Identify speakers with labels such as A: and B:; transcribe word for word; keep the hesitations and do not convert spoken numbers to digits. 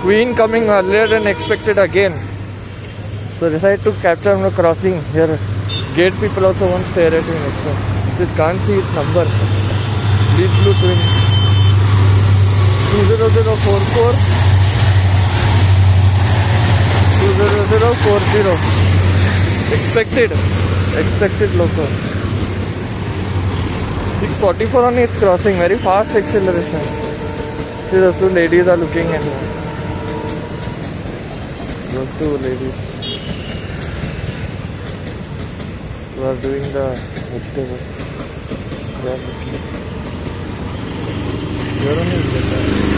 A: Queen coming earlier than expected again. So decided to capture him crossing here. Gate people also won't stare at him. So you can't see his number. Deep blue twin. two zero zero four four. two zero zero four zero. Expected. Expected local. six forty-four on its crossing. Very fast acceleration. See, those two ladies are looking at me. Those two ladies who are doing the vegetables. They are looking. You're on